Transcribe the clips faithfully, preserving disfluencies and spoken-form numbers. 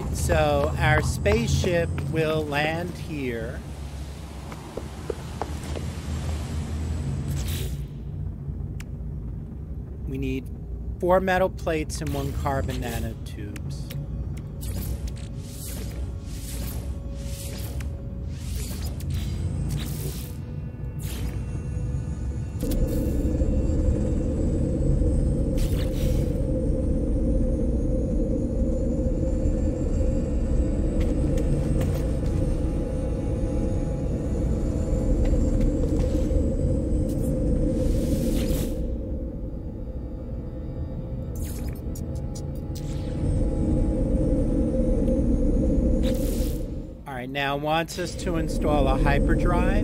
So our spaceship will land here. We need four metal plates and one carbon nanotubes. Now wants us to install a hyperdrive.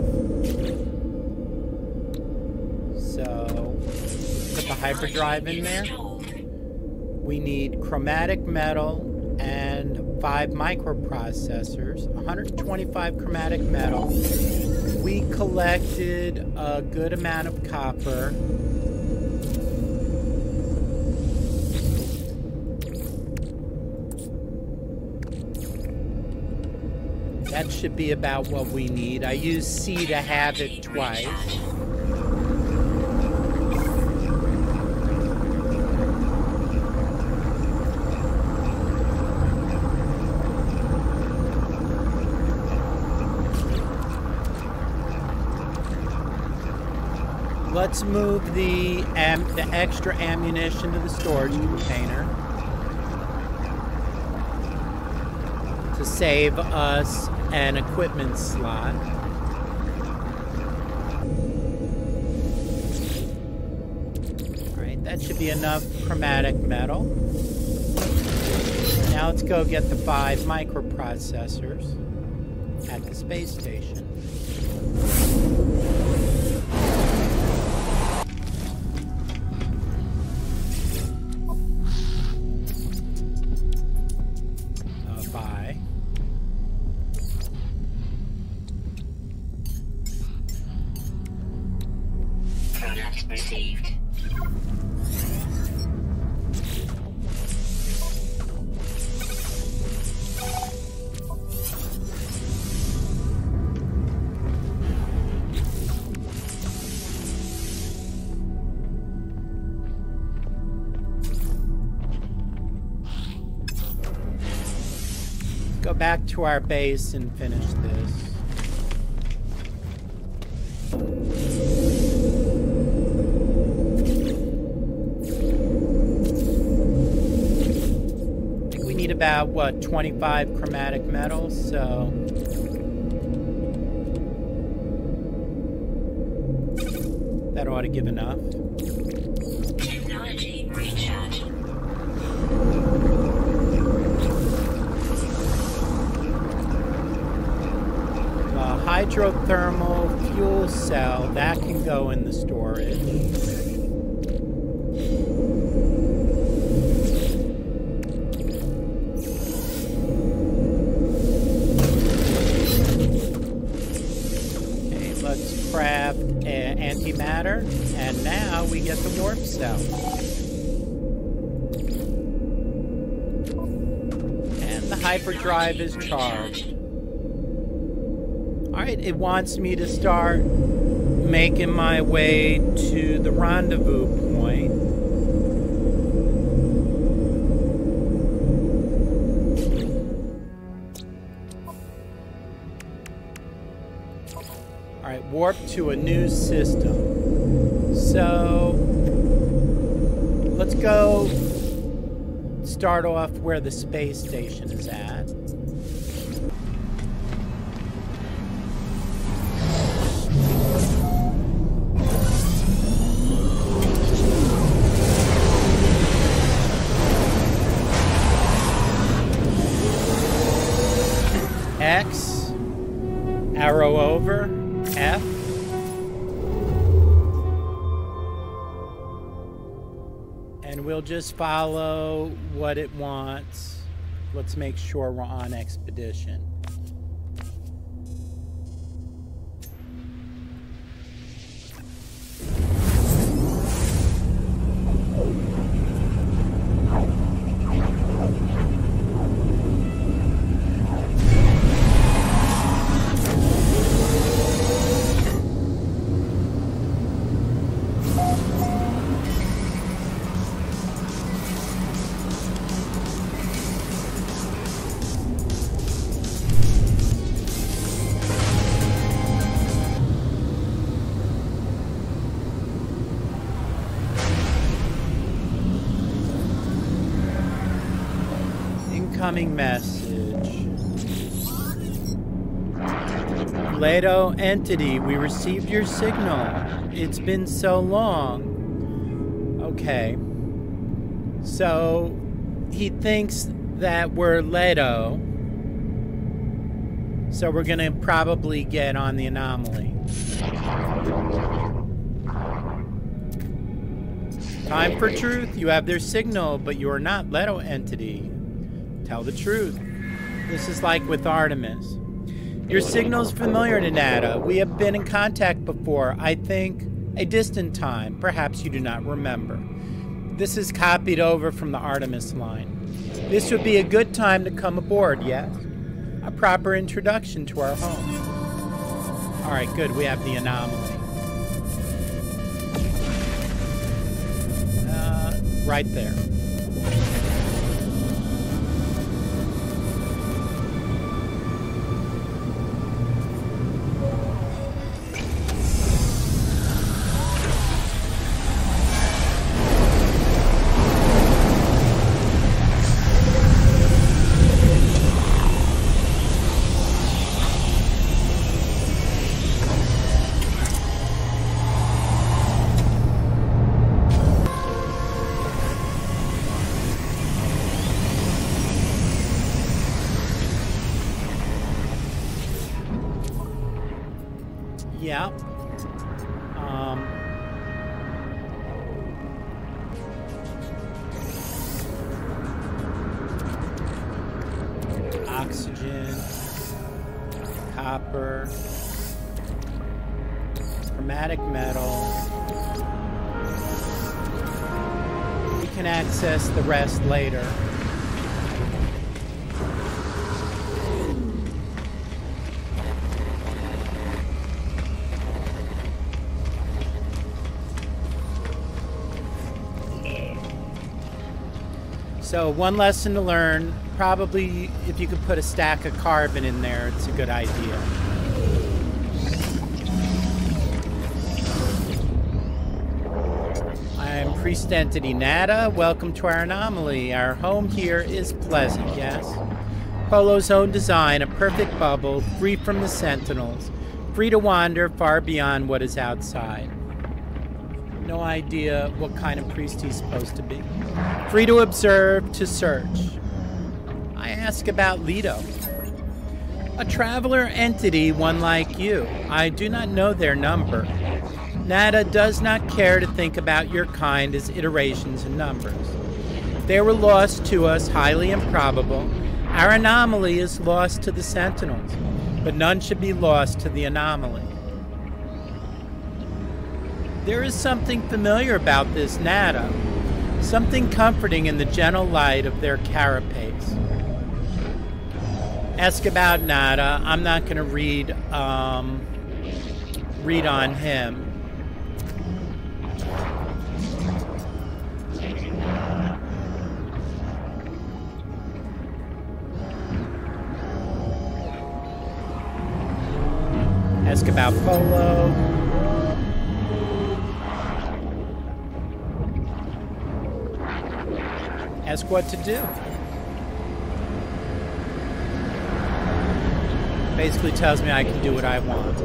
So put the hyperdrive in there. We need chromatic metal and five microprocessors, one hundred twenty-five chromatic metal. We collected a good amount of copper. That should be about what we need. I use C to have it twice. Let's move the, am the extra ammunition to the storage container to save us an equipment slot. Alright, that should be enough chromatic metal. Now let's go get the five microprocessors at the space station. Received. Go back to our base and finish this. About what, twenty-five chromatic metals, so that ought to give enough. Technology recharge. The hydrothermal fuel cell, that can go in the storage. Craft uh, antimatter, and now we get the warp cell. And the hyperdrive is charged. Alright, it wants me to start making my way to the rendezvous point. Alright, warp to a new system. So, let's go start off where the space station is at. X, arrow over, F. And we'll just follow what it wants. Let's make sure we're on expedition. Incoming message. Leto entity, we received your signal. It's been so long. Okay. So, he thinks that we're Leto. So we're gonna probably get on the anomaly. Time for truth. You have their signal, but you are not Leto entity. Tell the truth. This is like with Artemis. Your signal is familiar to Nada. We have been in contact before. I think a distant time. Perhaps you do not remember. This is copied over from the Artemis line. This would be a good time to come aboard, yes? A proper introduction to our home. All right, good. We have the anomaly. Right there. Yeah. Um, oxygen, copper, chromatic metal. We can access the rest later. So one lesson to learn, probably if you could put a stack of carbon in there, it's a good idea. I'm Priest Entity Nada. Welcome to our anomaly. Our home here is pleasant, yes? Polo's own design, a perfect bubble, free from the sentinels, free to wander far beyond what is outside. No idea what kind of priest he's supposed to be. Free to observe, to search. I ask about Leto. A traveler entity, one like you. I do not know their number. Nada does not care to think about your kind as iterations in numbers. They were lost to us, highly improbable. Our anomaly is lost to the sentinels, but none should be lost to the anomaly. There is something familiar about this Nada, something comforting in the gentle light of their carapace. Ask about Nada. I'm not going to read, um, read on him. Ask about Polo. Ask what to do. Basically tells me I can do what I want.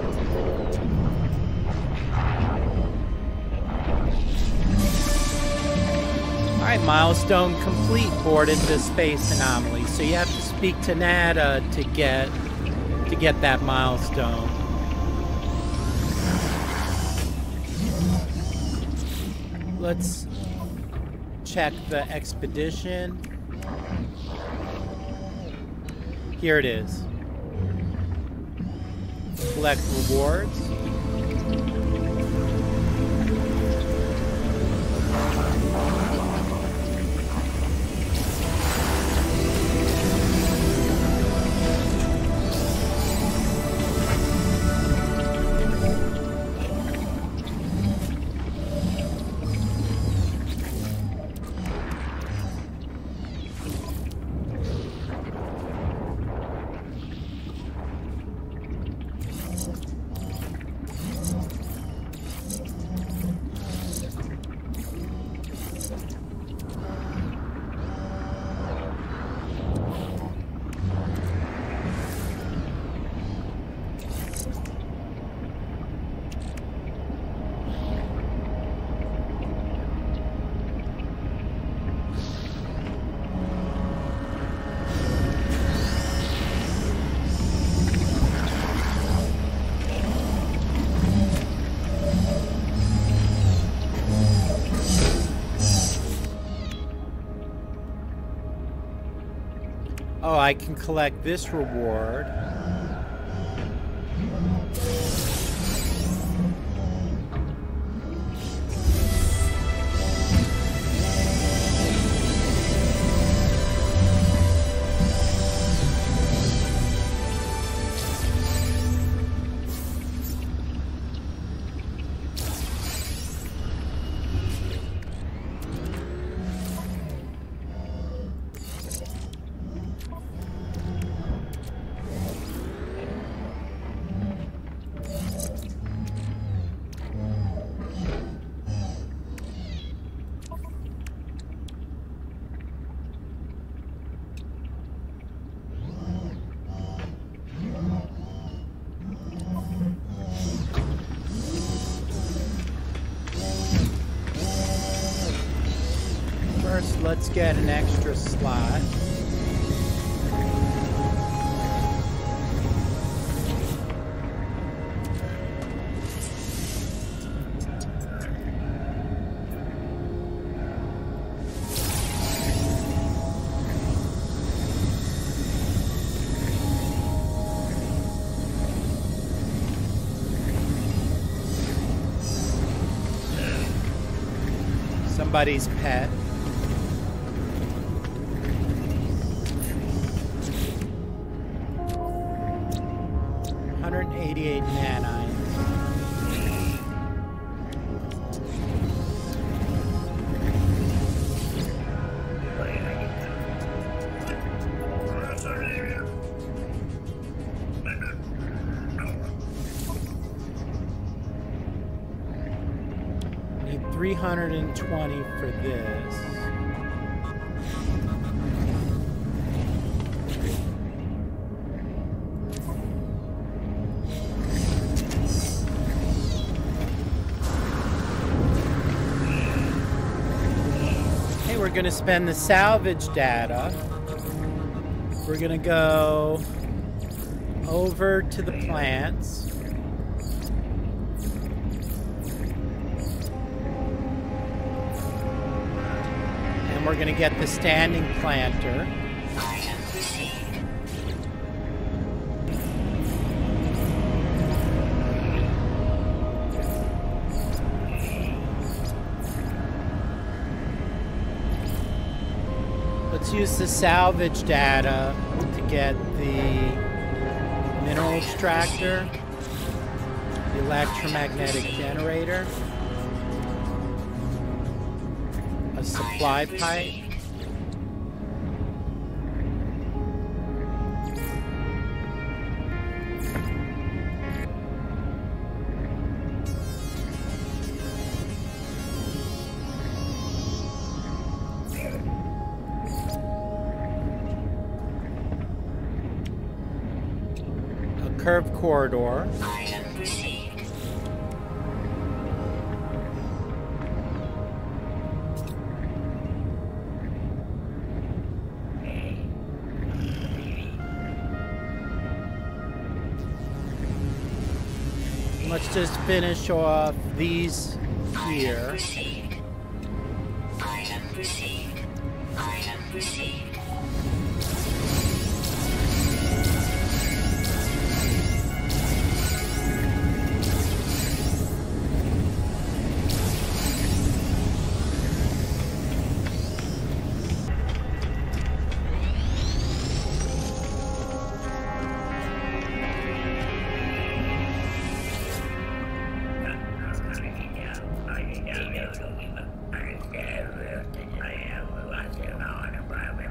Alright, milestone complete, boarded the space anomaly. So you have to speak to Nada to get to get that milestone. Let's check the expedition. Here it is. Collect rewards. Oh, I can collect this reward. First, let's get an extra slot. Somebody's pet. one hundred eighty-eight nanites. Need three hundred twenty for this. We're going to spend the salvage data. We're going to go over to the plants. And we're going to get the standing planter. Let's use the salvage data to get the mineral extractor, the electromagnetic generator, a supply pipe, curved corridor. Item received. Let's just finish off these here. Item received. Item received. Item received. I am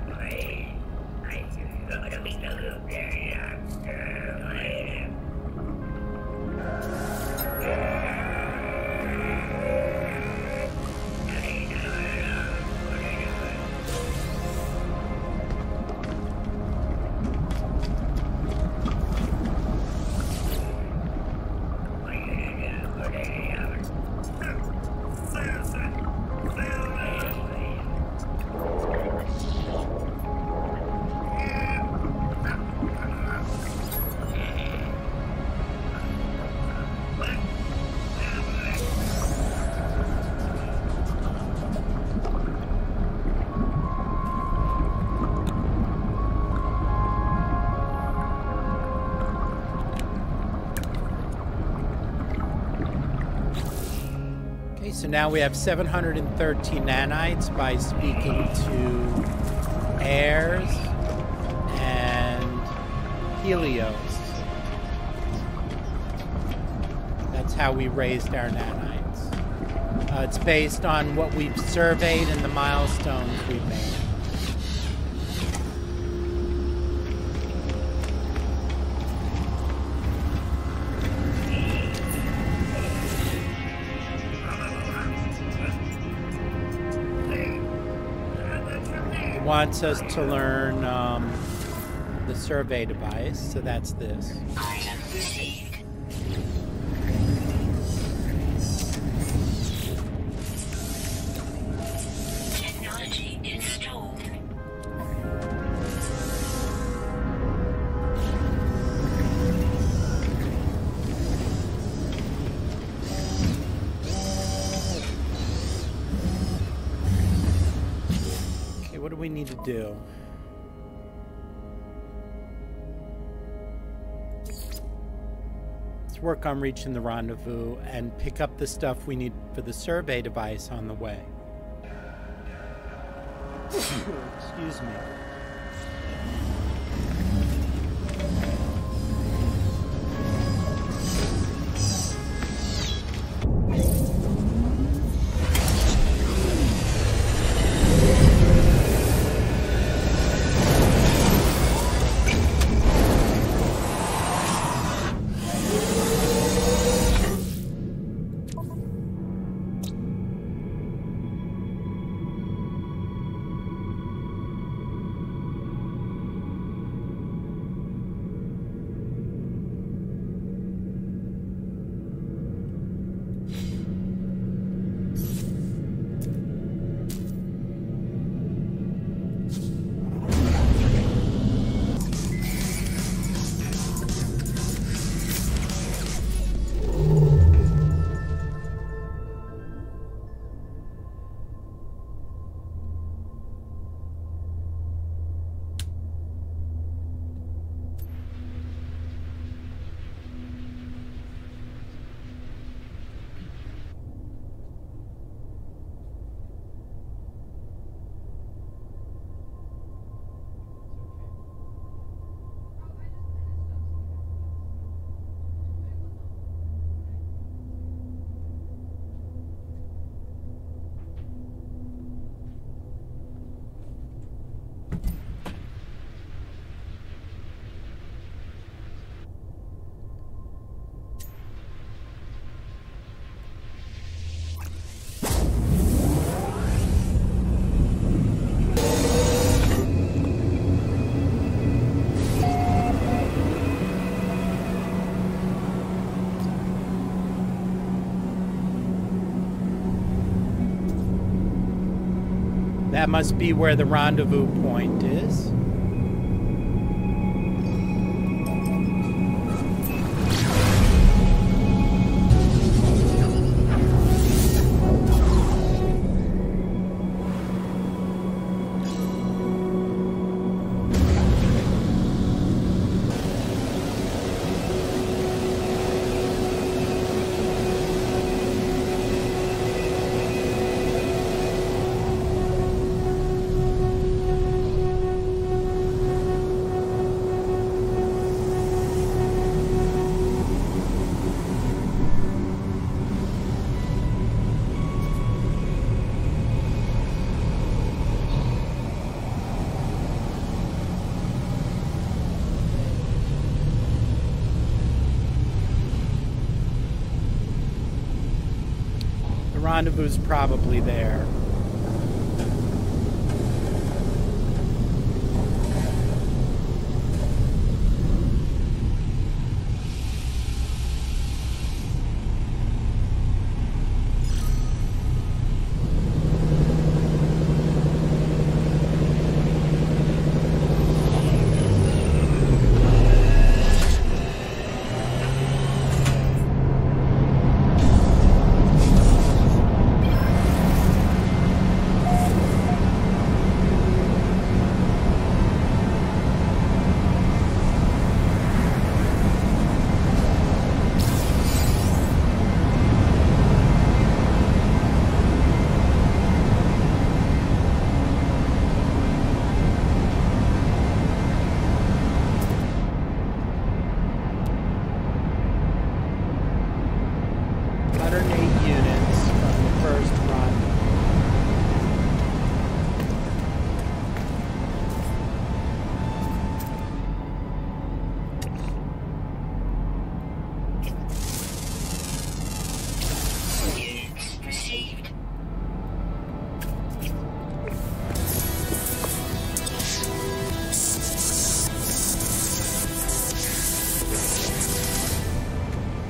so now we have seven hundred thirteen nanites by speaking to Airs and Helios. That's how we raised our nanites. Uh, it's based on what we've surveyed and the milestones we've made. Wants us to learn um, the survey device, so that's this. Item received. Technology installed. What do we need to do? Let's work on reaching the rendezvous and pick up the stuff we need for the survey device on the way. Excuse me. That must be where the rendezvous point is. Rendezvous probably there.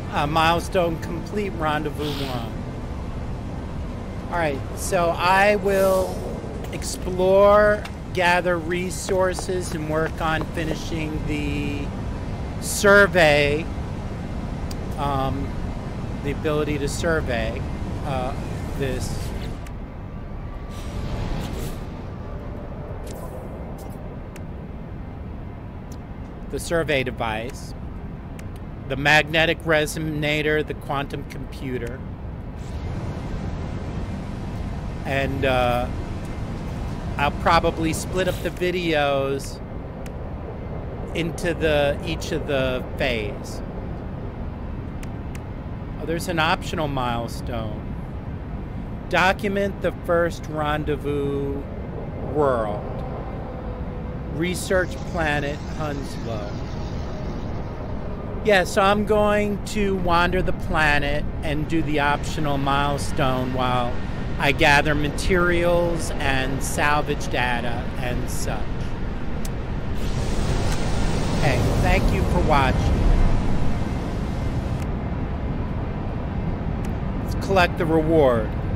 Uh, milestone complete, rendezvous one. Alright, so I will explore, gather resources, and work on finishing the survey, um, the ability to survey uh, this. The survey device, the magnetic resonator, the quantum computer, and uh, I'll probably split up the videos into the each of the phase. Oh, there's an optional milestone. Document the first rendezvous world. Research planet Hunslow. Yeah, so I'm going to wander the planet and do the optional milestone while I gather materials and salvage data and such. Hey, thank you for watching. Let's collect the reward.